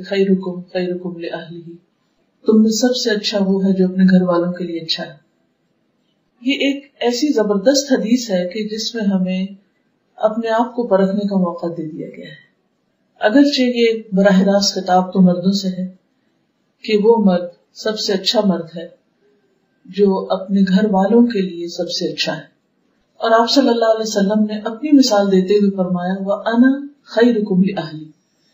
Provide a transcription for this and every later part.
خیرکم خیرکم لأہلہ، تم میں سب سے اچھا وہ ہے جو اپنے گھر والوں کے لیے اچھا ہے. یہ ایک ایسی زبردست حدیث ہے کہ جس میں ہمیں اپنے آپ کو پرکھنے کا موقع دے دیا گیا ہے. اگرچہ یہ براہ راست خطاب تو مردوں سے ہے کہ وہ مرد سب سے اچھا مرد ہے جو اپنے گھر والوں کے لیے سب سے اچھا ہے. اور آپ صلی اللہ علیہ وسلم نے اپنی مثال دیتے ہوئے فرمایا وَأَنَا خَيْرُكُمْ لِأَهْلِي،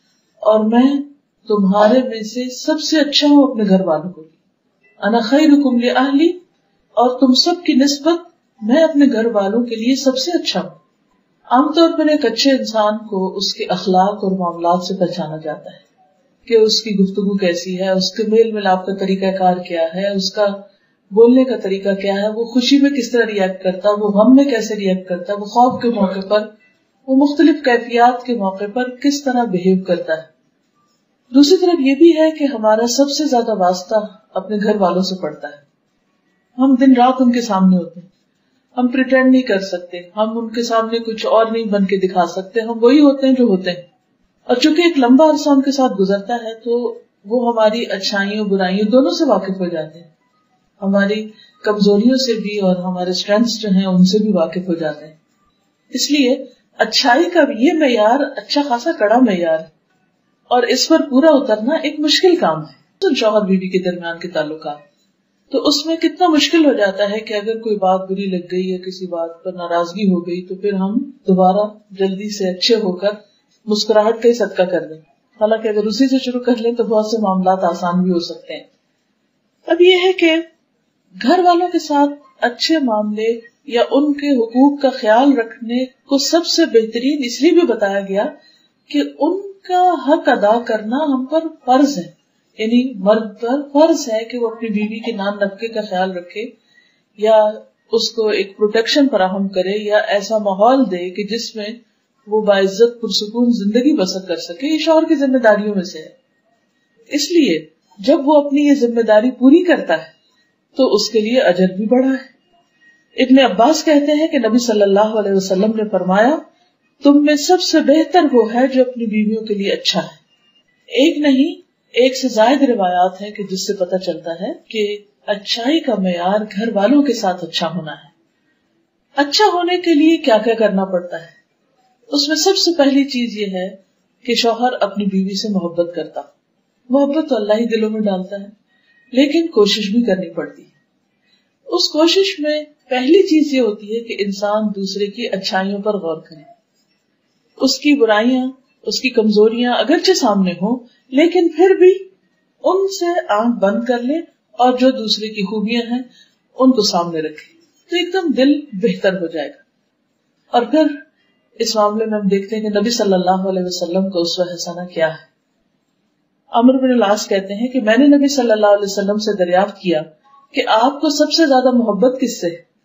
اور میں تمہارے میں سے سب سے اچھا ہوں اپنے گھر والوں کو. انا خیرکم لأہلی، اور تم سب کی نسبت میں اپنے گھر والوں کے لیے سب سے اچھا ہوں. عام طور پر ایک اچھے انسان کو اس کے اخلاق اور معاملات سے پہچانا جاتا ہے کہ اس کی گفتگو کیسی ہے، اس کے میل ملاپ کا طریقہ کار کیا ہے، اس کا بولنے کا طریقہ کیا ہے، وہ خوشی میں کس طرح ریئیکٹ کرتا ہے، وہ غم میں کیسے ریئیکٹ کرتا ہے، وہ خوف کے موقع پر، وہ مختلف کیفیات کے موقع پر کس طرح بہیو کرتا ہے. دوسری طرف یہ بھی ہے کہ ہمارا سب سے زیادہ واسطہ اپنے گھر والوں سے پڑتا ہے. ہم دن رات ان کے سامنے ہوتے ہیں، ہم پریٹینڈ نہیں کر سکتے، ہم ان کے سامنے کچھ اور نہیں بن کے دکھا سکتے، ہم وہی ہوتے ہیں جو ہوتے ہیں. اور چونکہ ایک لمبا عرصہ ان کے ساتھ گزرتا ہے تو وہ ہماری اچھائیوں برائیوں دونوں سے واقف ہو جاتے ہیں، ہماری کمزوریوں سے بھی اور ہمارے اسٹرینتھس جو ہیں ان سے بھی واقف ہو جاتے ہیں. اس لیے اچھائی کا یہ معیار اچھا خاصا کڑا معیار ہے، اور اس پر پورا اترنا ایک مشکل کام ہے. تو شوہر بیوی کے درمیان کے تعلقات، تو اس میں کتنا مشکل ہو جاتا ہے کہ اگر کوئی بات بری لگ گئی یا کسی بات پر ناراضگی ہو گئی تو پھر ہم دوبارہ جلدی سے اچھے ہو کر مسکراہٹ کا ہی صدقہ کر دیں. حالانکہ اگر اسی سے شروع کر لیں تو بہت سے معاملات آسان بھی ہو سکتے ہیں. اب یہ ہے کہ گھر والوں کے ساتھ اچھے معاملے یا ان کے حقوق کا خیال رکھنے کو سب سے بہترین اس لیے بھی بتایا گیا کہ ان کا حق ادا کرنا ہم پر فرض ہے. یعنی مرد پر فرض ہے کہ وہ اپنی بیوی کے نان نفقے کا خیال رکھے، یا اس کو ایک پروٹیکشن فراہم کرے، یا ایسا ماحول دے کہ جس میں وہ باعزت پرسکون زندگی بسر کر سکے. یہ شوہر کی ذمہ داریوں میں سے ہے. اس لیے جب وہ اپنی یہ ذمہ داری پوری کرتا ہے تو اس کے لیے اجر بھی بڑا ہے. ابن عباس کہتے ہیں کہ نبی صلی اللہ علیہ وسلم نے فرمایا تم میں سب سے بہتر وہ ہے جو اپنی بیویوں کے لیے اچھا ہے. ایک نہیں، ایک سے زائد روایات ہیں کہ جس سے پتہ چلتا ہے کہ اچھائی کا معیار گھر والوں کے ساتھ اچھا ہونا ہے. اچھا ہونے کے لیے کیا کیا کرنا پڑتا ہے؟ اس میں سب سے پہلی چیز یہ ہے کہ شوہر اپنی بیوی سے محبت کرتا. محبت تو اللہ ہی دلوں میں ڈالتا ہے، لیکن کوشش بھی کرنی پڑتی ہے. اس کوشش میں پہلی چیز یہ ہوتی ہے کہ انسان دوسرے کی اچھائیوں پر غور کرے. اس کی برائیاں، اس کی کمزوریاں اگرچہ سامنے ہوں لیکن پھر بھی ان سے آنکھ بند کر لے اور جو دوسرے کی خوبیاں ہیں ان کو سامنے رکھے تو ایک دم دل بہتر ہو جائے گا. اور پھر اس معاملے میں ہم دیکھتے ہیں کہ نبی صلی اللہ علیہ وسلم کا اسوہ حسنہ کیا ہے. عمرو بن العاص کہتے ہیں کہ میں نے نبی صلی اللہ علیہ وسلم سے دریافت کیا کہ آپ کو سب سے زیادہ محبت کس سے؟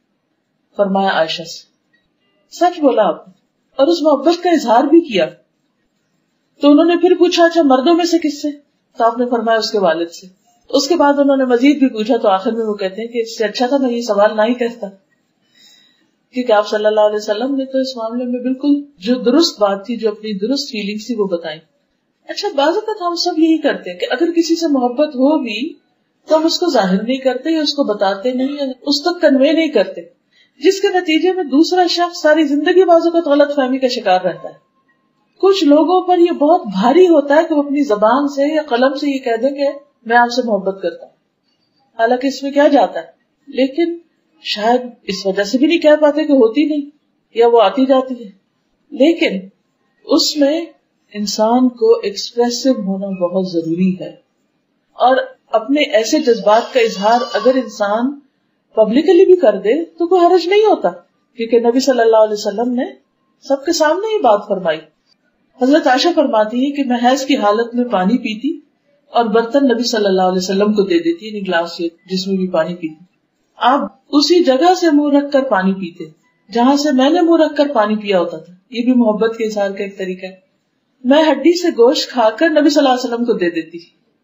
فرمایا عائشہ سے. سچ بولا آپ نے، اور اس محبت کا اظہار بھی کیا. تو انہوں نے پھر پوچھا اچھا مردوں میں سے کس سے؟ تو آپ نے فرمایا اس کے والد سے. اس کے بعد انہوں نے مزید بھی پوچھا تو آخر میں وہ کہتے ہیں کہ اس سے اچھا تھا میں یہ سوال نہ ہی کرتا، کیونکہ آپ صلی اللہ علیہ وسلم نے تو اس معاملے میں بالکل جو درست بات تھی، جو اپنی درست فیلنگز تھی وہ بتائیں. اچھا بعض اوقات ہم سب یہی کرتے ہیں کہ اگر کسی سے محبت ہو بھی تو ہم اس کو ظاہر نہیں کرتے یا اس کو بتاتے نہیں یا اس تک کنوے نہیں کرتے، جس کے نتیجے میں دوسرا شخص ساری زندگی بعض اوقات غلط فہمی کا شکار رہتا ہے. کچھ لوگوں پر یہ بہت بھاری ہوتا ہے کہ وہ اپنی زبان سے یا قلم سے یہ کہہ دیں کہ میں آپ سے محبت کرتا ہوں، حالانکہ اس میں کیا جاتا ہے، لیکن شاید اس وجہ سے بھی نہیں کہہ پاتے کہ ہوتی نہیں یا وہ آتی جاتی ہے. لیکن اس میں انسان کو ایکسپریسو ہونا بہت ضروری ہے، اور اپنے ایسے جذبات کا اظہار اگر انسان پبلکلی بھی کر دے تو کوئی حرج نہیں ہوتا، کیونکہ نبی صلی اللہ علیہ وسلم نے سب کے سامنے یہ بات فرمائی. حضرت عائشہ فرماتی ہے کہ میں حیض کی حالت میں پانی پیتی اور برتن نبی صلی اللہ علیہ وسلم کو دے دیتی، یعنی گلاس جس میں بھی پانی پیتی. آپ اسی جگہ سے منہ رکھ کر پانی پیتے جہاں سے میں نے منہ رکھ کر پانی پیا ہوتا تھا. یہ بھی محبت کے اظہار کا ایک طریقہ ہے. میں ہڈی سے گوشت کھا کر نبی صلی اللہ علیہ وسلم کو دے دیتی،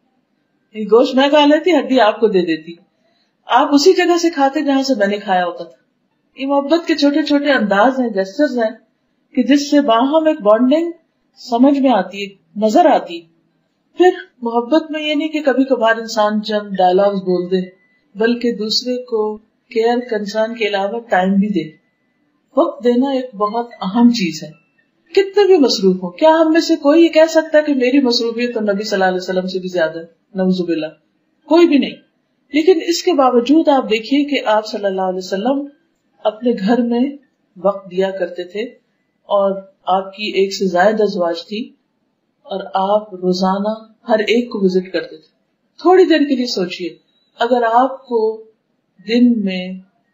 گوشت میں کھا لیتی، ہڈی آپ کو دے دیتی. آپ اسی جگہ سے کھاتے جہاں سے میں نے کھایا ہوتا تھا. یہ محبت کے چھوٹے چھوٹے انداز ہیں، جسچرز ہیں کہ جس سے باہم ایک بانڈنگ سمجھ میں آتی ہے، نظر آتی. پھر محبت میں یہ نہیں کہ کبھی کبھار انسان چند ڈائلاگز بول دے، بلکہ دوسرے کو کیئر کنسرن کے علاوہ ٹائم بھی دے. وقت دینا ایک بہت اہم چیز ہے. کتنے بھی مصروف ہو، کیا ہم میں سے کوئی یہ کہہ سکتا ہے کہ میری مصروفیت تو نبی صلی اللہ علیہ وسلم سے بھی زیادہ ہے؟ نعوذ باللہ، کوئی بھی نہیں. لیکن اس کے باوجود آپ دیکھیے کہ آپ صلی اللہ علیہ وسلم اپنے گھر میں وقت دیا کرتے تھے، اور آپ کی ایک سے زائد ازواج تھی، اور آپ روزانہ ہر ایک کو وزٹ کرتے تھے. تھوڑی دیر کے لیے سوچئے، اگر آپ کو دن میں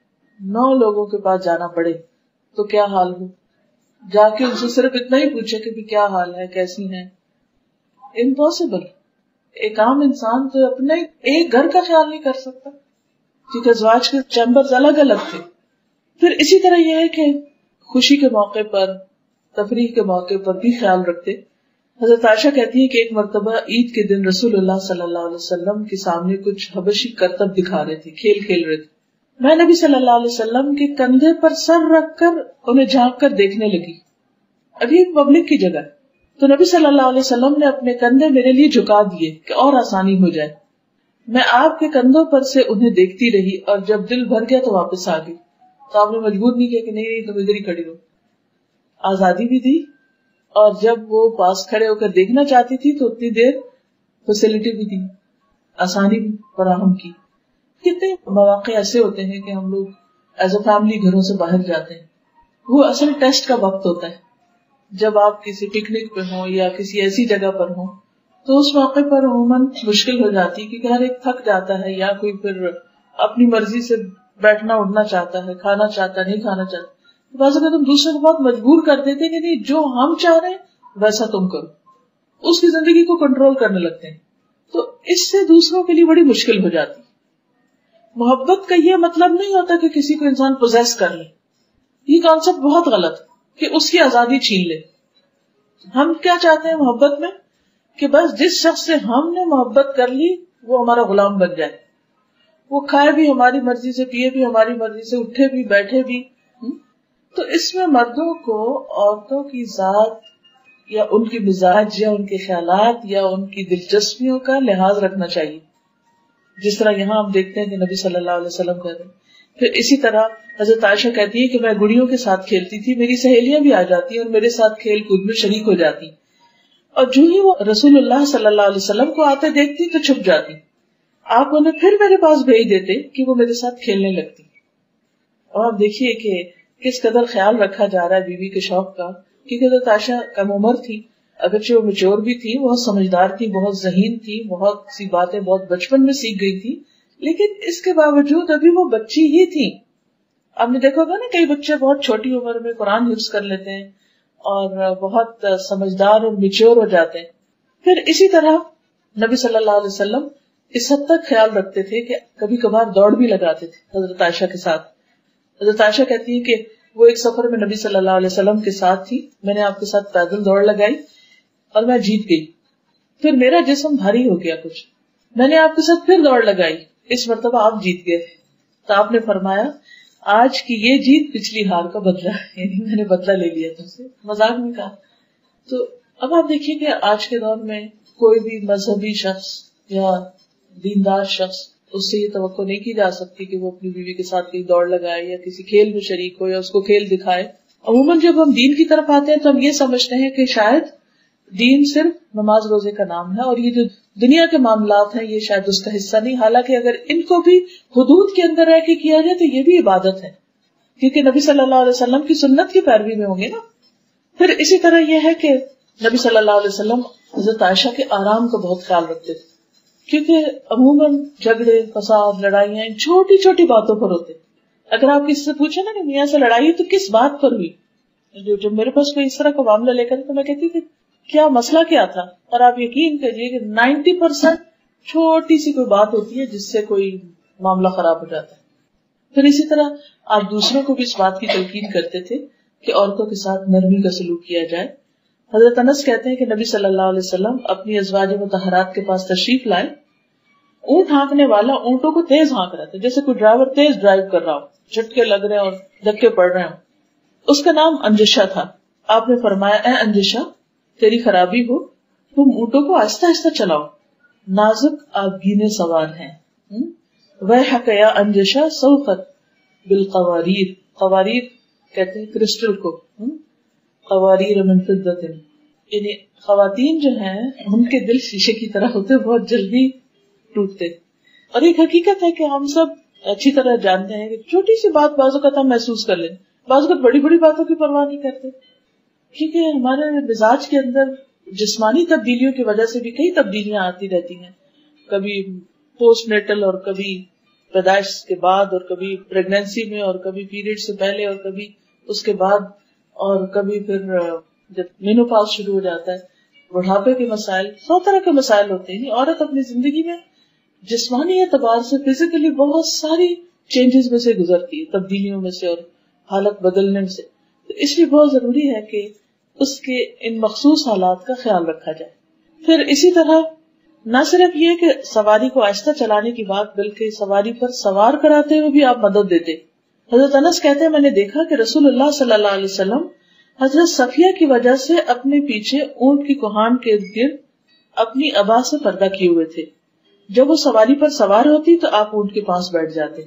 9 لوگوں کے پاس جانا پڑے تو کیا حال ہو؟ جا کے ان سے صرف اتنا ہی پوچھے کہ کیا حال ہے، کیسی ہیں. امپاسبل. ایک عام انسان تو اپنے ایک گھر کا خیال نہیں کر سکتا، کیونکہ ازواج کے چیمبرز الگ الگ تھے. پھر اسی طرح یہ ہے کہ خوشی کے موقع پر، تفریح کے موقع پر بھی خیال رکھتے. حضرت عائشہ کہتی ہے کہ ایک مرتبہ عید کے دن رسول اللہ صلی اللہ علیہ وسلم کے سامنے کچھ حبشی کرتب دکھا رہے تھے، کھیل رہے تھے. میں نبی صلی اللہ علیہ وسلم کے کندھے پر سر رکھ کر انہیں جھانک کر دیکھنے لگی. ابھی ایک پبلک کی جگہ، تو نبی صلی اللہ علیہ وسلم نے اپنے کندھے میرے لیے جھکا دیے کہ اور آسانی ہو جائے. میں آپ کے کندھوں پر سے انہیں دیکھتی رہی، اور جب دل بھر گیا تو واپس آ گئی. تو آپ نے مجبور نہیں کیا کہ نہیں تم ادھر ہی کھڑی رہو. آزادی بھی دی، اور جب وہ پاس کھڑے ہو کر دیکھنا چاہتی تھی تو اتنی دیر فیسلٹی بھی دی، آسانی بھی فراہم کی. کتنے مواقع ایسے ہوتے ہیں کہ ہم لوگ ایز اے فیملی گھروں سے باہر جاتے ہیں. وہ اصل ٹیسٹ کا وقت ہوتا ہے. جب آپ کسی پکنک پہ ہوں یا کسی ایسی جگہ پر ہوں تو اس موقع پر عموماً مشکل ہو جاتی ہے، کیونکہ ہر ایک تھک جاتا ہے، یا کوئی پھر اپنی مرضی سے بیٹھنا اٹھنا چاہتا ہے، کھانا چاہتا ہے، نہیں کھانا چاہتا. بعض اوقات ہم دوسرے کو بہت مجبور کر دیتے ہیں کہ نہیں جو ہم چاہ رہے ہیں ویسا تم کرو، اس کی زندگی کو کنٹرول کرنے لگتے ہیں. تو اس سے دوسروں کے لیے بڑی مشکل ہو جاتی. محبت کا یہ مطلب نہیں ہوتا کہ کسی کو انسان پوزیس کر لے. یہ کانسیپٹ بہت غلط ہے کہ اس کی آزادی چھین لے. ہم کیا چاہتے ہیں محبت میں کہ بس جس شخص سے ہم نے محبت کر لی وہ ہمارا غلام بن جائے، وہ کھائے بھی ہماری مرضی سے، پیے بھی ہماری مرضی سے، اٹھے بھی بیٹھے بھی. تو اس میں مردوں کو عورتوں کی ذات یا ان کی مزاج یا ان کے خیالات یا ان کی دلچسپیوں کا لحاظ رکھنا چاہیے، جس طرح یہاں ہم دیکھتے ہیں کہ نبی صلی اللہ علیہ وسلم کہتے ہیں. پھر اسی طرح حضرت عائشہ کہتی ہے کہ میں گڑیوں کے ساتھ کھیلتی تھی، میری سہیلیاں بھی آ جاتی اور میرے ساتھ کھیل کود میں شریک ہو جاتی، اور جو ہی وہ رسول اللہ صلی اللہ علیہ وسلم کو آتے دیکھتی تو چھپ جاتی. آپ انہیں پھر میرے پاس بھیج دیتے کہ وہ میرے ساتھ کھیلنے لگتی. اور آپ دیکھیے کہ کس قدر خیال رکھا جا رہا ہے بیوی کے شوق کا، کیونکہ حضرت عائشہ کم عمر تھی، اگرچہ وہ میچور بھی تھی، بہت سمجھدار تھی، بہت ذہین تھی، بہت سی باتیں بہت بچپن میں سیکھ گئی تھی، لیکن اس کے باوجود ابھی وہ بچی ہی تھی. آپ نے دیکھا ہوگا نا کئی بچے بہت چھوٹی عمر میں قرآن حفظ کر لیتے ہیں اور بہت سمجھدار اور میچور ہو جاتے ہیں. پھر اسی طرح نبی صلی اللہ علیہ وسلم اس حد تک خیال رکھتے تھے کہ کبھی کبھار دوڑ بھی لگاتے تھے حضرت عائشہ کے ساتھ. حضرت عائشہ کہتی ہے کہ وہ ایک سفر میں نبی صلی اللہ علیہ وسلم کے ساتھ تھی، میں نے آپ کے ساتھ پیدل دوڑ لگائی اور میں جیت گئی. پھر میرا جسم بھاری ہو گیا کچھ، میں نے آپ کے ساتھ پھر دوڑ لگائی، اس مرتبہ آپ جیت گئے. تو آپ نے فرمایا آج کی یہ جیت پچھلی ہار کا بدلہ ہے، یعنی میں نے بدلہ لے لیا تم سے، مذاق میں کہا. تو اب آپ دیکھیے کہ آج کے دور میں کوئی بھی مذہبی شخص یا دیندار شخص، اس سے یہ توقع نہیں کی جا سکتی کہ وہ اپنی بیوی کے ساتھ کہیں دوڑ لگائے یا کسی کھیل میں شریک ہو یا اس کو کھیل دکھائے. عموماً جب ہم دین کی طرف آتے ہیں تو ہم یہ سمجھتے ہیں کہ شاید دین صرف نماز روزے کا نام ہے، اور یہ جو دنیا کے معاملات ہیں یہ شاید اس کا حصہ نہیں. حالانکہ اگر ان کو بھی حدود کے اندر رہ کے کیا جائے تو یہ بھی عبادت ہے، کیونکہ نبی صلی اللہ علیہ وسلم کی سنت کی پیروی میں ہوں گے نا. پھر اسی طرح یہ ہے کہ نبی صلی اللہ علیہ وسلم حضرت عائشہ کے آرام کا بہت خیال رکھتے تھے، کیونکہ عموماً جھگڑے فساد لڑائیاں چھوٹی چھوٹی باتوں پر ہوتے. اگر آپ کسی سے پوچھیں نا کہ میاں سے لڑائی تو کس بات پر ہوئی، جو میرے پاس کوئی اس طرح کا معاملہ لے کر تو میں کہتی کہ کیا مسئلہ کیا تھا، اور آپ یقین کریے کہ 90% چھوٹی سی کوئی بات ہوتی ہے جس سے کوئی معاملہ خراب ہو جاتا ہے. پھر اسی طرح آپ دوسروں کو بھی اس بات کی تلقین کرتے تھے کہ عورتوں کے ساتھ نرمی کا سلوک کیا جائے. حضرت انس کہتے ہیں کہ نبی صلی اللہ علیہ وسلم اپنی ازواج مطہرات کے پاس تشریف لائے. اونٹ ہانکنے والا اونٹوں کو تیز ہانک رہا تھا، جیسے کوئی ڈرائیور تیز ڈرائیو کر رہا ہو، جھٹکے لگ رہے ہیں اور دھکے پڑ رہے ہوں. اس کا نام انجشا تھا. آپ نے فرمایا اے انجشا تیری خرابی ہو، تم اونٹوں کو آہستہ آہستہ چلاؤ، نازک آبگینے سوار ہیں. ویحک یا انجشا سوقت بالقواریر، قواریر کہتے ہیں کرسٹل کو، قواریر من فضة، یعنی خواتین جو ہیں ان کے دل شیشے کی طرح ہوتے، بہت جلدی ٹوٹتے. اور ایک حقیقت ہے کہ ہم سب اچھی طرح جانتے ہیں کہ چھوٹی سی بات بعض اوقات ہم محسوس کر لیں، بعض اوقات بڑی بڑی باتوں کی پرواہ نہیں کرتے، کیونکہ ہمارے مزاج کے اندر جسمانی تبدیلیوں کی وجہ سے بھی کئی تبدیلیاں آتی رہتی ہیں، کبھی پوسٹ نیٹل اور کبھی پیدائش کے بعد اور کبھی پریگنینسی میں اور کبھی پیریڈ سے پہلے اور کبھی اس کے بعد اور کبھی پھر جب مینوپاز شروع ہو جاتا ہے، بڑھاپے کے مسائل، 100 طرح کے مسائل ہوتے ہیں. عورت اپنی زندگی میں جسمانی اعتبار سے فزیکلی بہت ساری چینجز میں سے گزرتی ہے، تبدیلیوں میں سے اور حالت بدلنے میں سے. تو اس لیے بہت ضروری ہے کہ اس کے ان مخصوص حالات کا خیال رکھا جائے. پھر اسی طرح نہ صرف یہ کہ سواری کو آہستہ چلانے کی بات، بلکہ سواری پر سوار کراتے ہوئے بھی آپ مدد دیتے. حضرت انس کہتے ہیں میں نے دیکھا کہ رسول اللہ صلی اللہ علیہ وسلم حضرت صفیہ کی وجہ سے اپنے پیچھے اونٹ کی کوہان کے گرد اپنی عبا سے پردہ کیے ہوئے تھے. جب وہ سواری پر سوار ہوتی تو آپ اونٹ کے پاس بیٹھ جاتے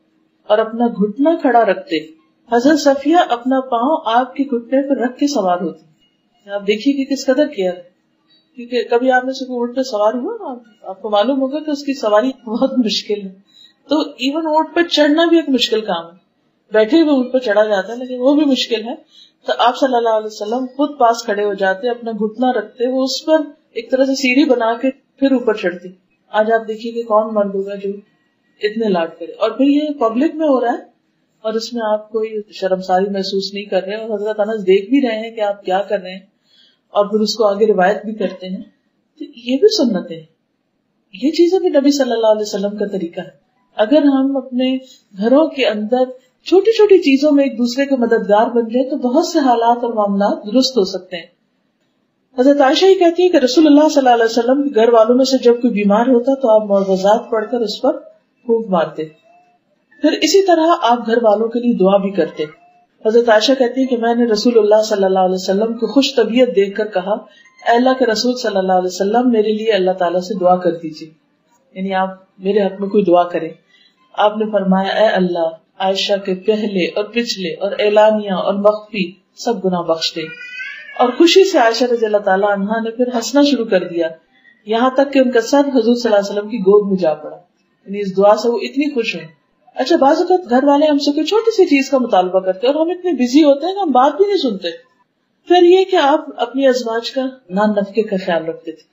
اور اپنا گھٹنا کھڑا رکھتے. حضرت صفیہ اپنا پاؤں آپ کے گھٹنے پر رکھ کے سوار ہوتی. آپ دیکھیے کہ کس قدر کیا ہے، کیونکہ کبھی آپ میں سے کوئی اونٹ پہ سوار ہوا، آپ کو معلوم ہوگا کہ اس کی سواری بہت مشکل ہے. تو ایون اونٹ پہ چڑھنا بھی ایک مشکل کام ہے. بیٹھے ہوئے اونٹ پہ چڑھا جاتا ہے لیکن وہ بھی مشکل ہے. تو آپ صلی اللہ علیہ وسلم خود پاس کھڑے ہو جاتے، اپنا گھٹنا رکھتے، وہ اس پر ایک طرح سے سیڑھی بنا کے پھر اوپر چڑھتی. آج آپ دیکھیے کہ کون مرد ہوگا جو اتنے لاڈ کرے. اور پھر یہ پبلک میں ہو رہا ہے اور اس میں آپ کوئی شرمساری محسوس نہیں کر رہے، اور حضرت انس دیکھ بھی رہے ہیں کہ آپ کیا کر رہے ہیں اور پھر اس کو آگے روایت بھی کرتے ہیں. تو یہ بھی سنت ہے، یہ چیزیں بھی نبی صلی اللہ علیہ وسلم کا طریقہ ہے. اگر ہم اپنے گھروں کے اندر چھوٹی چھوٹی چیزوں میں ایک دوسرے کے مددگار بن جائے تو بہت سے حالات اور معاملات درست ہو سکتے ہیں. حضرت عائشہ ہی کہتی ہے کہ رسول اللہ صلی اللہ علیہ وسلم کے گھر والوں میں سے جب کوئی بیمار ہوتا تو آپ معوذات پڑھ کر اس پر پھونک مارتے. پھر اسی طرح آپ گھر والوں کے لیے دعا بھی کرتے. حضرت عائشہ کہتی ہے کہ میں نے رسول اللہ صلی اللہ علیہ وسلم کو خوش طبیعت دیکھ کر کہا، اے اللہ کے رسول صلی اللہ علیہ وسلم میرے لیے اللہ تعالیٰ سے دعا کر دیجیے، یعنی آپ میرے حق میں کوئی دعا کریں. آپ نے فرمایا اے اللہ عائشہ کے پہلے اور پچھلے اور اعلانیہ اور مخفی سب گناہ بخش دے. اور خوشی سے عائشہ رضی اللہ تعالیٰ عنہا نے پھر ہنسنا شروع کر دیا، یہاں تک کہ ان کا سر حضور صلی اللہ علیہ وسلم کی گود میں جا پڑا. یعنی اس دعا سے وہ اتنی خوش ہوئی. اچھا بعض اوقات گھر والے ہم سے کوئی چھوٹی سی چیز کا مطالبہ کرتے اور ہم اتنے بزی ہوتے ہیں کہ ہم بات بھی نہیں سنتے. پھر یہ کہ آپ اپنی ازواج کا نان نفقے کا خیال رکھتے تھے.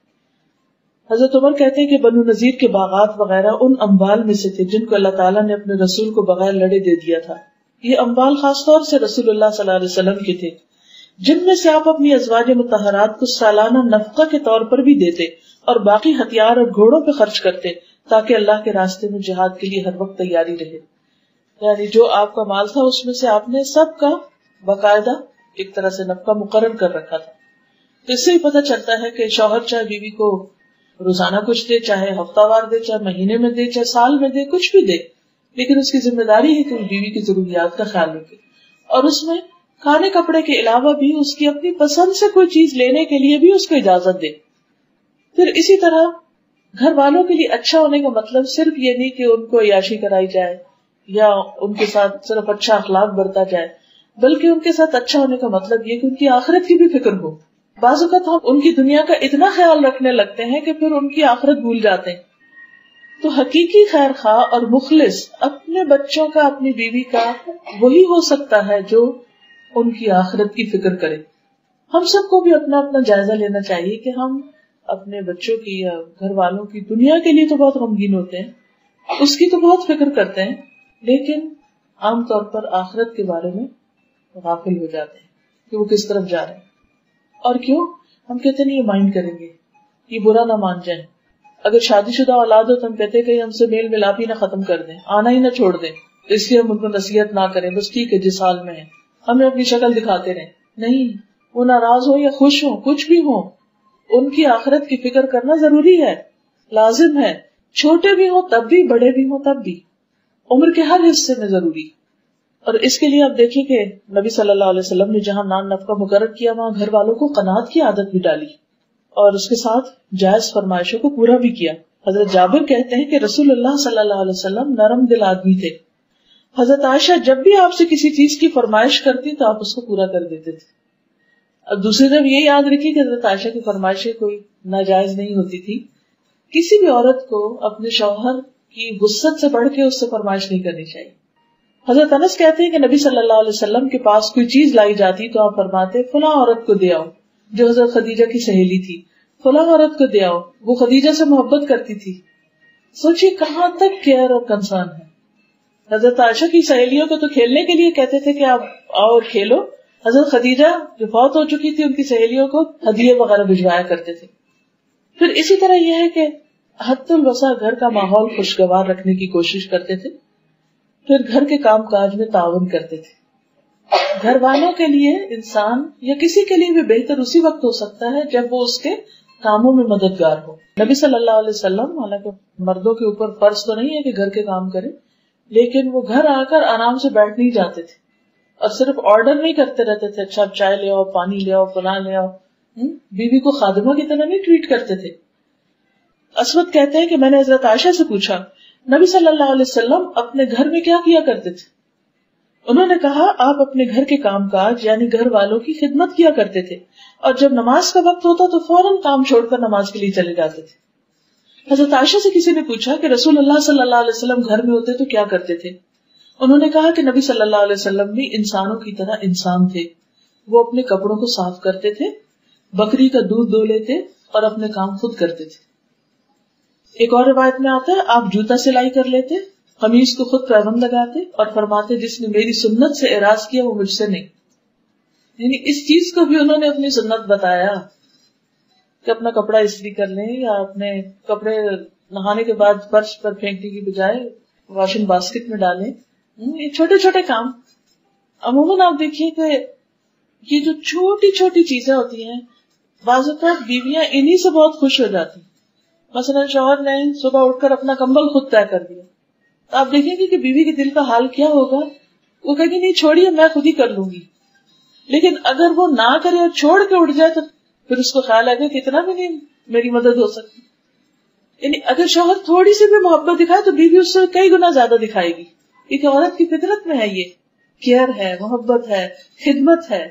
حضرت عمر کہتے ہیں کہ بنو نذیر کے باغات وغیرہ ان اموال میں سے تھے جن کو اللہ تعالیٰ نے اپنے رسول کو بغیر لڑے دے دیا تھا. یہ اموال خاص طور سے رسول اللہ صلی اللہ علیہ وسلم کے تھے، جن میں سے آپ اپنی ازواج مطہرات کو سالانہ نفقہ کے طور پر بھی دیتے اور باقی ہتھیار اور گھوڑوں پہ خرچ کرتے تاکہ اللہ کے راستے میں جہاد کے لیے ہر وقت تیاری رہے. یعنی جو آپ کا مال تھا اس میں سے آپ نے سب کا باقاعدہ ایک طرح سے نفقہ مقرر کر رکھا تھا. تو اس سے ہی پتہ چلتا ہے کہ شوہر چاہے بیوی کو روزانہ کچھ دے، چاہے ہفتہ وار دے، چاہے مہینے میں دے، چاہے سال میں دے، کچھ بھی دے، لیکن اس کی ذمہ داری ہے کہ وہ بیوی کی ضروریات کا خیال رکھے اور اس میں کھانے کپڑے کے علاوہ بھی اس کی اپنی پسند سے کوئی چیز لینے کے لیے بھی اس کو اجازت دے. پھر اسی طرح گھر والوں کے لیے اچھا ہونے کا مطلب صرف یہ نہیں کہ ان کو عیاشی کرائی جائے یا ان کے ساتھ صرف اچھا اخلاق برتا جائے، بلکہ ان کے ساتھ اچھا ہونے کا مطلب یہ کہ ان کی آخرت کی بھی فکر ہو. بعض اوقات ہم ان کی دنیا کا اتنا خیال رکھنے لگتے ہیں کہ پھر ان کی آخرت بھول جاتے ہیں. تو حقیقی خیر خواہ اور مخلص اپنے بچوں کا، اپنی بیوی کا وہی ہو سکتا ہے جو ان کی آخرت کی فکر کرے. ہم سب کو بھی اپنا اپنا جائزہ لینا چاہیے کہ ہم اپنے بچوں کی یا گھر والوں کی دنیا کے لیے تو بہت غمگین ہوتے ہیں، اس کی تو بہت فکر کرتے ہیں، لیکن عام طور پر آخرت کے بارے میں غافل ہو جاتے ہیں کہ وہ کس طرف جا رہے ہیں. اور کیوں؟ ہم کہتے نہیں یہ مائنڈ کریں گے، یہ برا نہ مان جائیں. اگر شادی شدہ اولاد ہو تو ہم کہتے کہ ہم سے میل ملاپ ہی نہ ختم کر دیں، آنا ہی نہ چھوڑ دیں، اس لیے ہم ان کو نصیحت نہ کریں، بس ٹھیک ہے جس حال میں ہے ہمیں اپنی شکل دکھاتے رہیں. نہیں، وہ ناراض ہو یا خوش ہو، کچھ بھی ہو، ان کی آخرت کی فکر کرنا ضروری ہے، لازم ہے. چھوٹے بھی ہوں تب بھی، بڑے بھی ہوں تب بھی، عمر کے ہر حصے میں ضروری. اور اس کے لیے آپ دیکھیں کہ نبی صلی اللہ علیہ وسلم نے جہاں نان نفقہ مقرر کیا وہاں گھر والوں کو قناعت کی عادت بھی ڈالی اور اس کے ساتھ جائز فرمائشوں کو پورا بھی کیا. حضرت جابر کہتے ہیں کہ رسول اللہ صلی اللہ علیہ وسلم نرم دل آدمی تھے. حضرت عائشہ جب بھی آپ سے کسی چیز کی فرمائش کرتی تو آپ اس کو پورا کر دیتے تھے. اب دوسری طرف یہ یاد رکھیے کہ حضرت عائشہ کی فرمائشیں کوئی ناجائز نہیں ہوتی تھی. کسی بھی عورت کو اپنے شوہر کی وسعت سے بڑھ کے اس سے فرمائش نہیں کرنی چاہیے. حضرت انس کہتے ہیں کہ نبی صلی اللہ علیہ وسلم کے پاس کوئی چیز لائی جاتی تو آپ فرماتے فلاں عورت کو دے آؤ، جو حضرت خدیجہ کی سہیلی تھی. فلاں عورت کو دے آؤ، وہ خدیجہ سے محبت کرتی تھی. سوچیے کہاں تک کیئر اور کنسرن ہے. حضرت عائشہ کی سہیلیوں کو تو کھیلنے کے لیے کہتے تھے کہ آپ آؤ کھیلو. حضرت خدیجہ جو فوت ہو چکی تھی ان کی سہیلیوں کو ہدیے وغیرہ بھجوایا کرتے تھے. پھر اسی طرح یہ ہے کہ حد الوسع گھر کا ماحول خوشگوار رکھنے کی کوشش کرتے تھے. پھر گھر کے کام کاج میں تعاون کرتے تھے. گھر والوں کے لیے انسان یا کسی کے لیے بھی بہتر اسی وقت ہو سکتا ہے جب وہ اس کے کاموں میں مددگار ہو. نبی صلی اللہ علیہ وسلم حالانکہ مردوں کے اوپر فرض تو نہیں ہے کہ گھر کے کام کرے، لیکن وہ گھر آ کر آرام سے بیٹھ نہیں جاتے تھے اور صرف آرڈر نہیں کرتے رہتے تھے اچھا اب چائے لے آؤ، پانی لے آؤ، فلاں لے آؤ. بیوی کو خادمہ کی طرح نہیں ٹریٹ کرتے تھے. اسود کہتے ہیں کہ میں نے حضرت عائشہ سے پوچھا نبی صلی اللہ علیہ وسلم اپنے گھر میں کیا کیا کرتے تھے؟ انہوں نے کہا آپ اپنے گھر کے کام کاج یعنی گھر والوں کی خدمت کیا کرتے تھے، اور جب نماز کا وقت ہوتا تو فوراً کام چھوڑ کر نماز کے لیے چلے جاتے تھے. حضرت عائشہ سے کسی نے پوچھا کہ رسول اللہ صلی اللہ علیہ وسلم گھر میں ہوتے تو کیا کرتے تھے؟ انہوں نے کہا کہ نبی صلی اللہ علیہ وسلم بھی انسانوں کی طرح انسان تھے. وہ اپنے کپڑوں کو صاف کرتے تھے، بکری کا دودھ دو لیتے اور اپنے کام خود کرتے تھے. ایک اور روایت میں آتا ہے آپ جوتا سلائی کر لیتے، قمیص کو خود پیبند لگاتے اور فرماتے جس نے میری سنت سے اعراض کیا وہ مجھ سے نہیں. یعنی اس چیز کو بھی انہوں نے اپنی سنت بتایا کہ اپنا کپڑا استری کر لیں یا اپنے کپڑے نہانے کے بعد فرش پر پھینکنے کی بجائے واشنگ باسکٹ میں ڈالیں. یہ چھوٹے چھوٹے کام عموماً آپ دیکھیے کہ یہ جو چھوٹی چھوٹی چیزیں ہوتی ہیں بعض اوقات بیویاں انہی سے بہت خوش ہو جاتی. مثلا شوہر نے صبح اٹھ کر اپنا کمبل خود طے کر دیا تو آپ دیکھیں گے کہ بیوی کے دل کا حال کیا ہوگا. وہ کہے گی نہیں چھوڑیے میں خود ہی کر لوں گی. لیکن اگر وہ نہ کرے اور چھوڑ کے اٹھ جائے تو پھر اس کو خیال آئے گا کہ اتنا بھی نہیں میری مدد ہو سکتی. یعنی اگر شوہر تھوڑی سی بھی محبت دکھائے تو بیوی اس سے کئی گنا زیادہ دکھائے گی، کیونکہ عورت کی فطرت میں ہے یہ کیئر ہے، محبت ہے، خدمت ہے.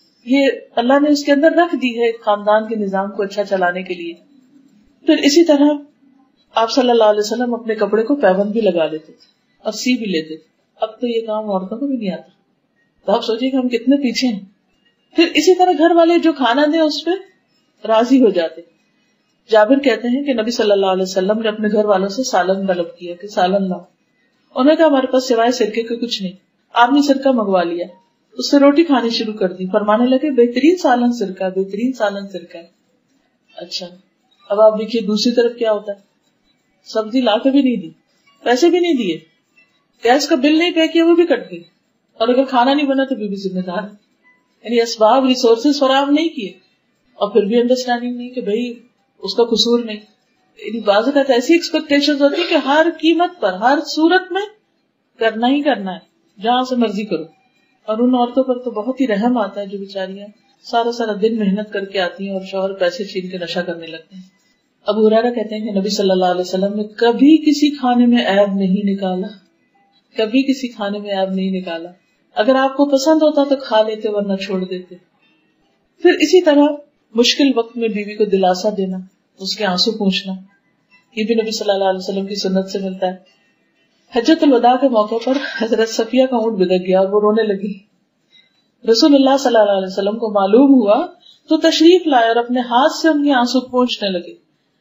یہ اللہ نے اس کے اندر رکھ دی ہے خاندان کے نظام کو اچھا چلانے کے لیے. پھر اسی طرح آپ صلی اللہ علیہ وسلم اپنے کپڑے کو پیبند بھی لگا لیتے تھے اور سی بھی لیتے تھے. اب تو یہ کام عورتوں کو بھی نہیں آتا، تو آپ سوچیے کہ ہم کتنے پیچھے ہیں. پھر اسی طرح گھر والے جو کھانا دیں اس پہ راضی ہو جاتے. جابر کہتے ہیں کہ نبی صلی اللہ علیہ وسلم نے اپنے گھر والوں سے سالن طلب کیا کہ سالن لاؤ. انہوں نے کہا ہمارے پاس سوائے سرکے کے کچھ نہیں. آپ نے سرکہ منگوا لیا، اس سے روٹی کھانی شروع کر دی. فرمانے لگے بہترین سالن سرکہ، بہترین سالن سرکہ. اچھا اب آپ دیکھیے دوسری طرف کیا ہوتا ہے، سبزی لا کے بھی نہیں دی، پیسے بھی نہیں دیے، گیس کا بل نہیں پے کیا وہ بھی کٹ گئی، اور اگر کھانا نہیں بنا تو بھی ذمہ دار ہے. یعنی اسباب ریسورسز فراہم نہیں کیے اور پھر بھی انڈرسٹینڈنگ نہیں کہ بھائی اس کا قصور نہیں. یعنی بعض اوقات ایسی ایکسپیکٹیشن ہوتی ہے کہ ہر قیمت پر ہر صورت میں کرنا ہی کرنا ہے، جہاں سے مرضی کرو. اور ان عورتوں پر تو بہت ہی رحم آتا ہے جو بیچاریاں سارا دن محنت کر کے آتی ہیں اور شوہر پیسے چھین کے نشہ کرنے لگتے ہیں. ابو ہریرہ کہتے ہیں کہ نبی صلی اللہ علیہ وسلم نے کبھی کسی کھانے میں عیب نہیں نکالا، کبھی کسی کھانے میں عیب نہیں نکالا. اگر آپ کو پسند ہوتا تو کھا لیتے ورنہ چھوڑ دیتے. پھر اسی طرح مشکل وقت میں بیوی کو دلاسا دینا، اس کے آنسو پوچھنا، یہ بھی نبی صلی اللہ علیہ وسلم کی سنت سے ملتا ہے. حجۃ الوداع کے موقع پر حضرت صفیہ کا اونٹ بدک گیا اور وہ رونے لگی. رسول اللہ صلی اللہ علیہ وسلم کو معلوم ہوا تو تشریف لائے اور اپنے ہاتھ سے ان کے آنسو پوंچھنے لگے.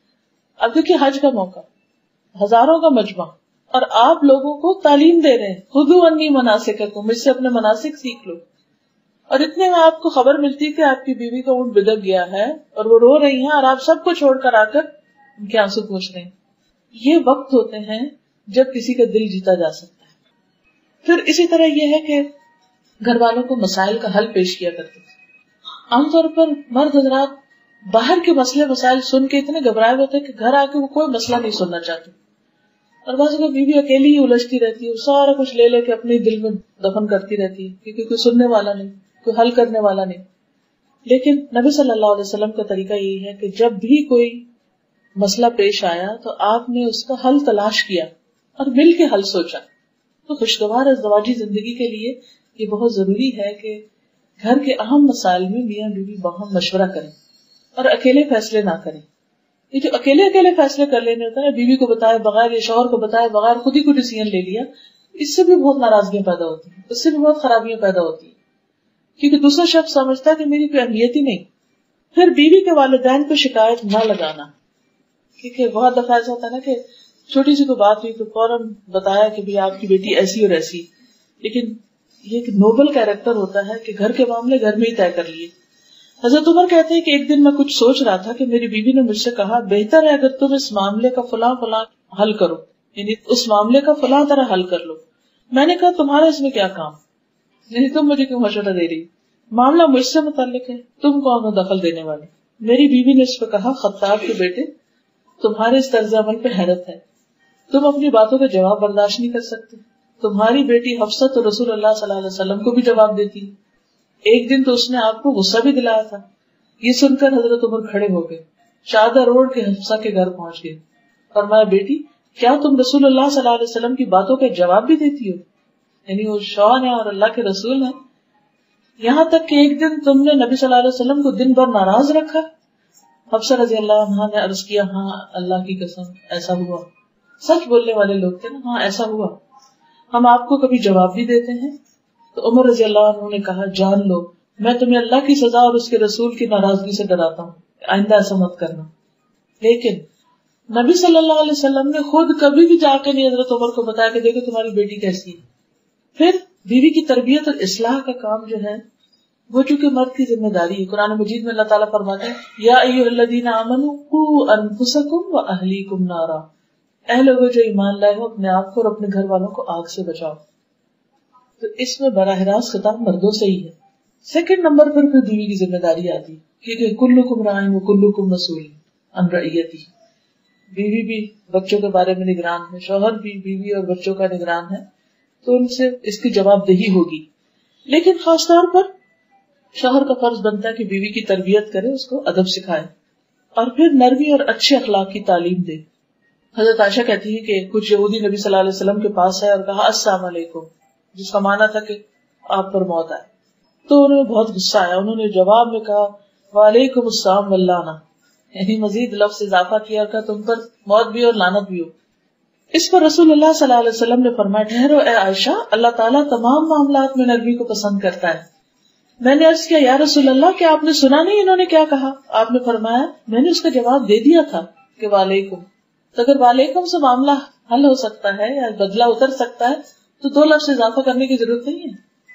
اب دیکھیے حج کا موقع، ہزاروں کا مجمع، اور آپ لوگوں کو تعلیم دے رہے ہیں خذوا عنی مناسککم، مجھ سے اپنے مناسک سیکھ لو. اور اتنے میں آپ کو خبر ملتی کہ آپ کی بیوی کا اونٹ بدک گیا ہے اور وہ رو رہی ہیں اور آپ سب کو چھوڑ کر آ کر ان کے آنسو پوچھ رہے ہیں. یہ وقت ہوتے ہیں جب کسی کا دل جیتا جا سکتا ہے. پھر اسی طرح یہ ہے کہ گھر والوں کو مسائل کا حل پیش کیا کرتے تھے. عام طور پر مرد حضرات باہر کے مسئلے مسائل سن کے اتنے گھبرائے ہوتے کہ گھر آ کے وہ کوئی مسئلہ نہیں سننا چاہتے. اور بعض اوقات بیوی اکیلی ہی الجھتی رہتی ہے، سارا کچھ لے لے کے اپنے دل میں دفن کرتی رہتی ہے کیونکہ کوئی سننے والا نہیں، کوئی حل کرنے والا نہیں. لیکن نبی صلی اللہ علیہ وسلم کا طریقہ یہی ہے کہ جب بھی کوئی مسئلہ پیش آیا تو آپ نے اس کا حل تلاش کیا اور مل کے حل سوچا. تو خوشگوار ازدواجی زندگی کے لیے یہ بہت ضروری ہے کہ گھر کے اہم مسائل میں میاں بیوی باہم مشورہ کریں اور اکیلے فیصلے نہ کریں. یہ جو اکیلے فیصلے کر لینے ہوتا ہے، بیوی کو بتائے بغیر یا شوہر کو بتائے بغیر خود ہی کوئی ڈیسیژن لے لیا، اس سے بھی بہت ناراضگیاں پیدا ہوتی ہیں، اس سے بھی بہت خرابیاں پیدا ہوتی ہیں، کیونکہ دوسرا شخص سمجھتا ہے کہ میری کوئی اہمیت ہی نہیں. پھر بیوی کے والدین کو شکایت نہ لگانا، کیونکہ بہت دفعہ ایسا ہوتا ہے نا کہ چھوٹی سی کوئی بات ہوئی تو فوراً بتایا کہ بھی آپ کی بیٹی ایسی اور ایسی، لیکن یہ ایک نوبل کیریکٹر ہوتا ہے کہ گھر کے معاملے گھر میں ہی طے کر لیے. حضرت عمر کہتے ہیں کہ ایک دن میں کچھ سوچ رہا تھا کہ میری بیوی نے مجھ سے کہا بہتر ہے اگر تم اس معاملے کا فلاں حل کرو، یعنی اس معاملے کا فلاں طرح حل کر لو. میں نے کہا تمہارا اس میں کیا کام، یعنی تم مجھے کیوں مشورہ دے رہی، معاملہ مجھ سے متعلق ہے، تم کون ہو دخل دینے والے. میری بیوی نے اس پہ کہا خطاب کے بیٹے تمہارے اس طرز عمل پہ حیرت ہے، تم اپنی باتوں کا جواب برداشت نہیں کر سکتے. تمہاری بیٹی حفصہ تو رسول اللہ صلی اللہ علیہ وسلم کو بھی جواب دیتی، ایک دن تو اس نے آپ کو غصہ بھی دلایا تھا. یہ سن کر حضرت عمر کھڑے ہو گئے، چادر اوڑھ کے حفصہ کے گھر پہنچ گئے. فرمایا بیٹی کیا تم رسول اللہ صلی اللہ علیہ وسلم کی باتوں کا جواب بھی دیتی ہو، یعنی وہ شوہر ہے اور اللہ کے رسول ہیں، یہاں تک کہ ایک دن تم نے نبی صلی اللہ علیہ وسلم کو دن بھر ناراض رکھا. حفصہ رضی اللہ عنہا نے عرض کیا ہاں اللہ کی قسم ایسا ہوا. سچ بولنے والے لوگ تھے نا، ہاں ایسا ہوا، ہم آپ کو کبھی جواب بھی دیتے ہیں. تو عمر رضی اللہ عنہ نے کہا جان لو میں تمہیں اللہ کی سزا اور اس کے رسول کی ناراضگی سے ڈراتا ہوں، آئندہ ایسا مت کرنا. لیکن نبی صلی اللہ علیہ وسلم نے خود کبھی بھی جا کے نہیں حضرت عمر کو بتایا کہ دیکھو تمہاری بیٹی کیسی ہے. پھر بیوی کی تربیت اور اصلاح کا کام جو ہے وہ چونکہ مرد کی ذمہ داری ہے. قرآن مجید میں اللہ تعالیٰ فرماتے ہیں یا ایھا الذین آمنوا قوا انفسکم واہلیکم نارا، اے لوگوں جو ایمان لائے ہو اپنے آپ کو اور اپنے گھر والوں کو آگ سے بچاؤ. تو اس میں براہ راست خطاب مردوں سے ہی ہے. سیکنڈ نمبر پر پھر بیوی کی ذمہ داری آتی ہے کیونکہ کلکم راع وکلکم مسئول عن رعیتہ. بیوی بھی بچوں کے بارے میں نگران ہے، شوہر بھی بیوی اور بچوں کا نگران ہے، تو ان سے اس کی جواب دہی ہوگی. لیکن خاص طور پر شوہر کا فرض بنتا ہے کہ بیوی کی تربیت کرے، اس کو ادب سکھائے اور پھر نرمی اور اچھے اخلاق کی تعلیم دے. حضرت عائشہ کہتی ہے کہ کچھ یہودی نبی صلی اللہ علیہ وسلم کے پاس آئے اور کہا السلام علیکم، جس کا معنی تھا کہ آپ پر موت آئے. تو انہیں بہت غصہ آیا، انہوں نے جواب میں کہا وعلیکم السلام واللعنہ، یعنی مزید لفظ اضافہ کیا کہ تم پر موت بھی اور لعنت بھی ہو. اس پر رسول اللہ صلی اللہ علیہ وسلم نے فرمایا ٹھہرو اے عائشہ، اللہ تعالیٰ تمام معاملات میں نرمی کو پسند کرتا ہے. میں نے عرض کیا یا رسول اللہ کیا آپ نے سنا نہیں انہوں نے کیا کہا؟ آپ نے فرمایا میں نے اس کا جواب دے دیا تھا کہ وعلیکم. تو اگر وعلیکم سے معاملہ حل ہو سکتا ہے یا بدلہ اتر سکتا ہے تو دو لفظ اضافہ کرنے کی ضرورت نہیں ہے.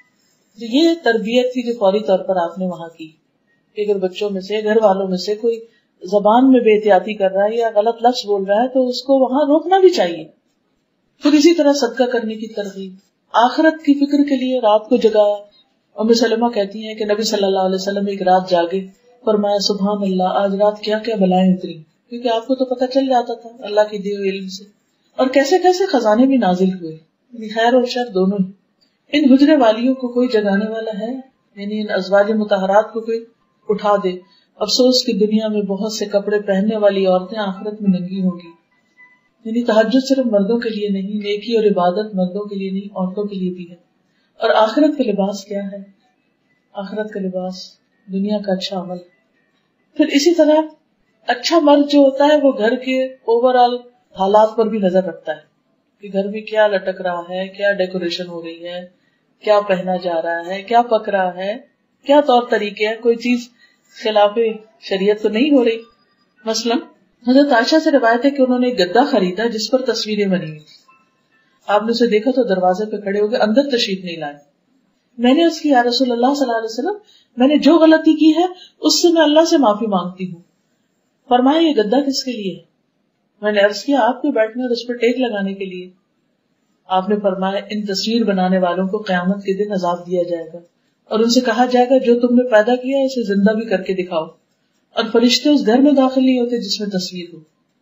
یہ تربیت تھی جو فوری طور پر آپ نے وہاں کی کہ اگر بچوں میں سے گھر والوں میں سے کوئی زبان میں بے احتیاطی کر رہا ہے یا غلط لفظ بول رہا ہے تو اس کو وہاں روکنا بھی چاہیے. پھر اسی طرح صدقہ کرنے کی ترغیب، آخرت کی فکر کے لیے رات کو جگایا. ام سلمہ کہتی ہیں کہ نبی صلی اللہ علیہ وسلم ایک رات جاگے، فرمایا سبحان اللہ آج رات کیا کیا بلائیں اتری، کیونکہ آپ کو تو پتہ چل جاتا تھا اللہ کی دیے ہوئے علم سے، اور کیسے کیسے خزانے بھی نازل ہوئے، یعنی خیر اور شر دونوں ہی. ان حجرے والیوں کو کوئی جگانے والا ہے، یعنی ان ازواج مطہرات کو کوئی اٹھا دے. افسوس کی دنیا میں بہت سے کپڑے پہننے والی عورتیں آخرت میں ننگی ہوں گی. یعنی تہجد صرف مردوں کے لیے نہیں، نیکی اور عبادت مردوں کے لیے نہیں عورتوں کے لیے بھی ہے. اور آخرت کا لباس کیا ہے؟ آخرت کا لباس دنیا کا اچھا عمل. پھر اسی طرح اچھا مرد جو ہوتا ہے وہ گھر کے اوور آل حالات پر بھی نظر رکھتا ہے کہ گھر میں کیا لٹک رہا ہے، کیا ڈیکوریشن ہو رہی ہے، کیا پہنا جا رہا ہے، کیا پک رہا ہے، کیا طور طریقے ہیں، کوئی چیز خلاف شریعت تو نہیں ہو رہی. مثلا حضرت عائشہ سے روایت ہے کہ انہوں نے ایک گدا خریدا جس پر تصویریں بنی ہوئی تھی. آپ نے اسے دیکھا تو دروازے پہ کھڑے ہو گئے، اندر تشریف نہیں لائے. میں نے اس کی یا رسول اللہ صلی اللہ علیہ وسلم میں نے جو غلطی کی ہے اس سے میں اللہ سے معافی مانگتی ہوں. فرمایا یہ گدا کس کے لیے ہے؟ میں نے عرض کیا آپ کے بیٹھنے اور اس پر ٹیک لگانے کے لیے. آپ نے فرمایا ان تصویر بنانے والوں کو قیامت کے دن عذاب دیا جائے گا اور ان سے کہا جائے گا جو تم نے پیدا کیا ہے اسے زندہ بھی کر کے دکھاؤ، اور فرشتے اس گھر میں داخل نہیں ہوتے جس میں تصویر ہو.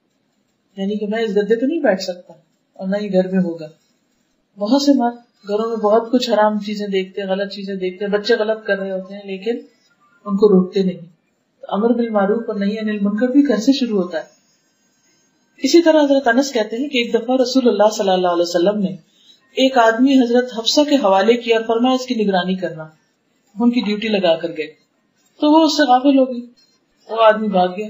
یعنی کہ میں اس گدے پہ نہیں بیٹھ سکتا اور نہ ہی گھر میں ہوگا. بہت سے مرد گھروں میں بہت کچھ حرام چیزیں دیکھتے ہیں، غلط چیزیں دیکھتے ہیں، بچے غلط کر رہے ہوتے ہیں، لیکن ان کو روکتے نہیں. امر بالمعروف اور نہی عن المنکر بھی گھر سے شروع ہوتا ہے. اسی طرح حضرت انس کہتے ہیں کہ ایک دفعہ رسول اللہ صلی اللہ علیہ وسلم نے ایک آدمی حضرت حفصہ کے حوالے کیا اور فرمایا اس کی نگرانی کرنا. ان کی ڈیوٹی لگا کر گئے تو وہ اس سے غافل ہو گئی. وہ آدمی بھاگ گیا.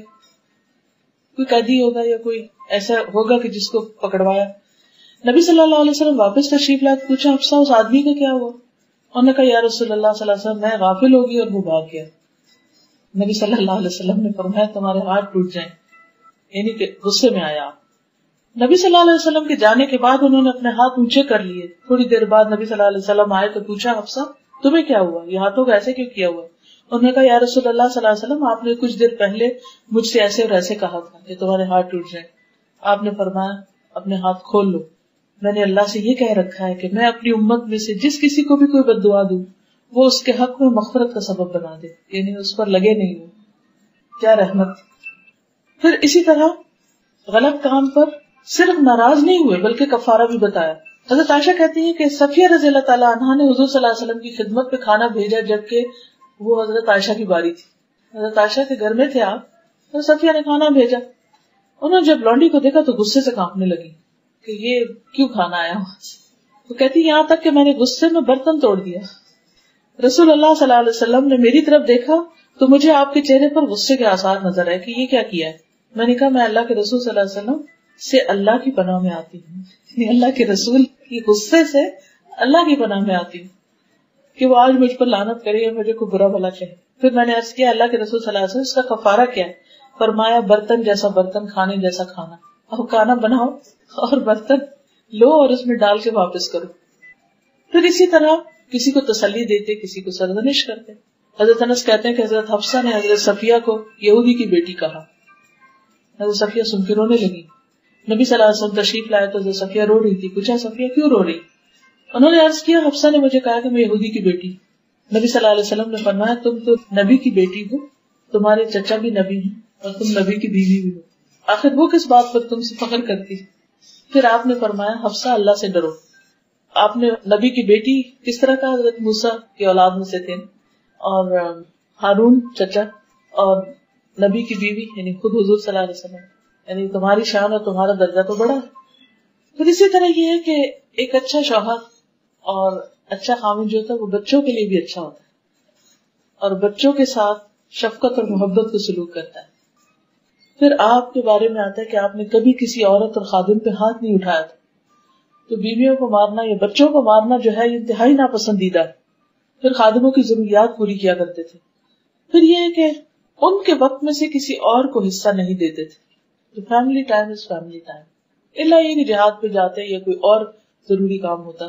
کوئی قیدی ہوگا یا کوئی ایسا ہوگا کہ جس کو پکڑوایا. نبی صلی اللہ علیہ وسلم واپس تشریف لائے. پوچھا حفصہ اس آدمی کا کیا ہوا؟ انہوں نے کہا یا رسول اللہ صلی اللہ علیہ وسلم میں غافل ہو گئی اور وہ بھاگ گیا. نبی صلی اللہ علیہ وسلم نے فرمایا تمہارے ہاتھ ٹوٹ جائیں، یعنی کہ غصے میں آیا. نبی صلی اللہ علیہ وسلم کے جانے کے بعد انہوں نے اپنے ہاتھ اونچے کر لیے. تھوڑی دیر بعد نبی صلی اللہ علیہ وسلم آئے تو پوچھا حفصہ تمہیں کیا ہوا، یہ ہاتھوں کو ایسے کیوں کیا ہوا؟ انہوں نے کہا یا رسول اللہ صلی اللہ علیہ وسلم آپ نے کچھ دیر پہلے مجھ سے ایسے اور ایسے کہا تھا کہ تمہارے ہاتھ ٹوٹ جائیں. آپ نے فرمایا اپنے ہاتھ کھول لو، میں نے اللہ سے یہ کہہ رکھا ہے کہ میں اپنی امت میں سے جس کسی کو بھی کوئی بد دعا دوں وہ اس کے حق میں مغفرت کا سبب بنا دے، یعنی اس پر لگے نہیں ہو. کیا رحمت. پھر اسی طرح غلط کام پر صرف ناراض نہیں ہوئے بلکہ کفارہ بھی بتایا. حضرت عائشہ کہتی ہے کہ صفیہ رضی اللہ تعالیٰ عنہا نے حضور صلی اللہ علیہ وسلم کی خدمت پہ کھانا بھیجا جبکہ وہ حضرت عائشہ کی باری تھی. حضرت عائشہ کے گھر میں تھے آپ، تو صفیہ نے کھانا بھیجا. انہوں نے جب لونڈی کو دیکھا تو غصے سے کانپنے لگی کہ یہ کیوں کھانا آیا وہاں سے. تو کہتی یہاں تک کہ میں نے غصے میں برتن توڑ دیا. رسول اللہ صلی اللہ علیہ وسلم نے میری طرف دیکھا تو مجھے آپ کے چہرے پر غصے کے آثار نظر آئے کہ یہ کیا کیا ہے. میں نے کہا میں اللہ کے رسول صلی اللہ علیہ وسلم سے اللہ کی پناہ میں آتی ہوں، یعنی اللہ کے رسول کی غصے سے اللہ کی پناہ میں آتی ہوں کہ وہ آج مجھ پر لعنت کرے یا مجھے کوئی برا بھلا کہے. پھر میں نے عرض کیا اللہ کے رسول صلی اللہ علیہ وسلم اس کا کفارہ کیا ہے؟ فرمایا برتن جیسا برتن، کھانے جیسا کھانا. اب کھانا بناؤ اور برتن لو اور اس میں ڈال کے واپس کرو. پھر اسی طرح کسی کو تسلی دیتے، کسی کو سرزنش کرتے. حضرت انس کہتے ہیں کہ حضرت حفصہ نے حضرت صفیہ کو یہودی کی بیٹی کہا. حضرت صفیہ سن کے رونے لگی. نبی صلی اللہ علیہ وسلم تشریف لائے تو حضرت صفیہ رو رہی تھی. پوچھا صفیہ کیوں رو رہی؟ انہوں نے عرض کیا حفصہ نے مجھے کہا کہ میں یہودی کی بیٹی. نبی صلی اللہ علیہ وسلم نے فرمایا تم تو نبی کی بیٹی ہو، تمہارے چچا بھی نبی ہیں اور تم نبی کی بیوی بھی ہو، آخر وہ کس بات پر تم سے فخر کرتی؟ پھر آپ نے فرمایا حفصہ اللہ سے ڈرو. آپ نے نبی کی بیٹی کس طرح کا؟ حضرت موسیٰ کی اولاد میں سے تھے، اور ہارون چچا، اور نبی کی بیوی یعنی خود حضور صلی اللہ علیہ وسلم، یعنی تمہاری شان اور تمہارا درجہ تو بڑا ہے. پھر اسی طرح یہ ہے کہ ایک اچھا شوہر اور اچھا خامن جو ہوتا ہے وہ بچوں کے لیے بھی اچھا ہوتا ہے اور بچوں کے ساتھ شفقت اور محبت کو سلوک کرتا ہے. پھر آپ کے بارے میں آتا ہے کہ آپ نے کبھی کسی عورت اور خادم پہ ہاتھ نہیں اٹھایا تھا. تو بیویوں کو مارنا یا بچوں کو مارنا جو ہے یہ انتہائی ناپسندیدہ ہے. پھر خادموں کی ضروریات پوری کیا کرتے تھے. پھر یہ ہے کہ ان کے وقت میں سے کسی اور کو حصہ نہیں دیتے تھے. تو family time is family time, اللہ یہ کہ جہاد پہ جاتے یا کوئی اور ضروری کام ہوتا.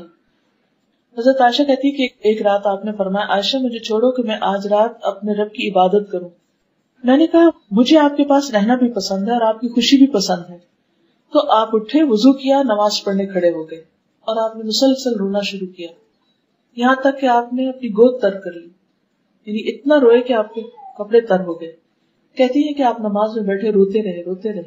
حضرت عائشہ کہتی کہ ایک رات آپ نے فرمایا عائشہ مجھے چھوڑو کہ میں آج رات اپنے رب کی عبادت کروں. میں نے کہا مجھے آپ کے پاس رہنا بھی پسند ہے اور آپ کی خوشی بھی پسند ہے. تو آپ اٹھے، وضو کیا، نماز پڑھنے کھڑے ہو گئے اور آپ نے مسلسل رونا شروع کیا یہاں تک کہ آپ نے اپنی گود تر کر لی، یعنی اتنا روئے کہ آپ کے کپڑے تر ہو گئے. کہتی ہے کہ آپ نماز میں بیٹھے روتے رہے.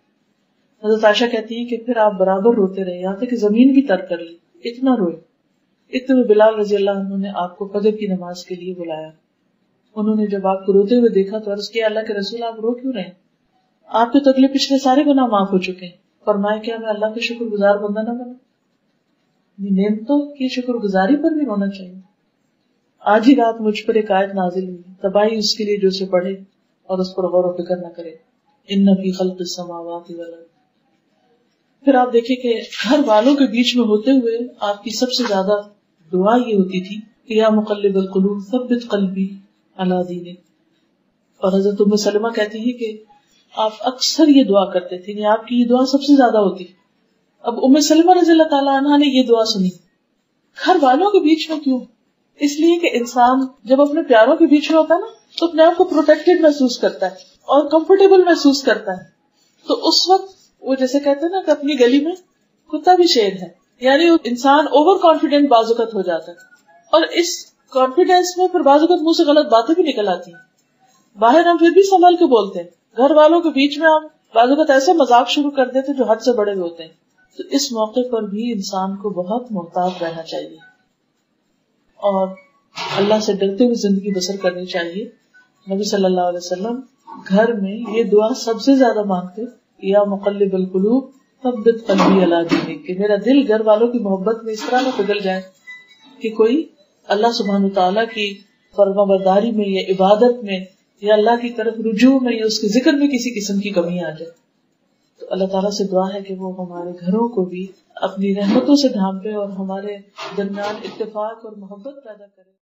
حضرت عائشہ کہتی ہے کہ پھر آپ برابر روتے رہے یہاں تک کہ زمین بھی تر کر لی، اتنا روئے. اتنے میں بلال رضی اللہ عنہ نے آپ کو فجر کی نماز کے لیے بلایا. انہوں نے جب آپ کو روتے ہوئے دیکھا تو عرض کیا اللہ کے رسول آپ رو کیوں رہے؟ آپ کے تو اگلے پچھلے سارے گناہ معاف ہو چکے ہیں. فرمایا کیا میں اللہ کا شکر گزار بندہ نہ بنا؟ نعمتوں کی شکر گزاری پر بھی ہونا چاہیے. آج ہی رات مجھ پر ایک آیت نازل ہوئی، تباہی اس کے لیے جو اسے پڑھے اور اس پر غور و فکر نہ کرے. ان فی خلق السماوات والارض. پھر آپ دیکھیں کہ گھر والوں کے بیچ میں ہوتے ہوئے آپ کی سب سے زیادہ دعا یہ ہوتی تھی کہ یا مقلب القلوب ثبت قلبی علی دینک. اور حضرت ام سلمہ کہتی ہے کہ آپ اکثر یہ دعا کرتے تھے، یعنی آپ کی یہ دعا سب سے زیادہ ہوتی. اب ام سلمہ رضی اللہ تعالیٰ عنہا نے یہ دعا سنی. گھر والوں کے بیچ میں کیوں؟ اس لیے کہ انسان جب اپنے پیاروں کے بیچ میں ہوتا ہے نا تو اپنے آپ کو پروٹیکٹڈ محسوس کرتا ہے اور کمفرٹیبل محسوس کرتا ہے. تو اس وقت وہ جیسے کہتے ہیں نا کہ اپنی گلی میں کتا بھی شیر ہے، یعنی انسان اوور کانفیڈنٹ بعض اوقات ہو جاتا ہے. اور اس کانفیڈینس میں پھر بعض اوقات منہ سے غلط باتیں بھی نکل آتی ہیں. باہر ہم پھر بھی سنبھل کے بولتے ہیں، گھر والوں کے بیچ میں ہم بعض اوقات ایسے مذاق شروع کر دیتے جو حد سے بڑے ہوئے ہوتے ہیں. تو اس موقع پر بھی انسان کو بہت محتاط رہنا چاہیے اور اللہ سے ڈرتے ہوئے زندگی بسر کرنی چاہیے نبی صلی اللہ علیہ وسلم گھر میں یہ دعا سب سے زیادہ مانگتے، یا مقلب القلوب ثبت قلبی علی دینک، کہ میرا دل گھر والوں کی محبت میں اس طرح نہ پگھل جائے کہ کوئی اللہ سبحانہ تعالیٰ کی فرما برداری میں یا عبادت میں یا اللہ کی طرف رجوع میں یا اس کے ذکر میں کسی قسم کی کمی آ جائے. تو اللہ تعالیٰ سے دعا ہے کہ وہ ہمارے گھروں کو بھی اپنی رحمتوں سے ڈھانپے اور ہمارے درمیان اتفاق اور محبت پیدا کرے.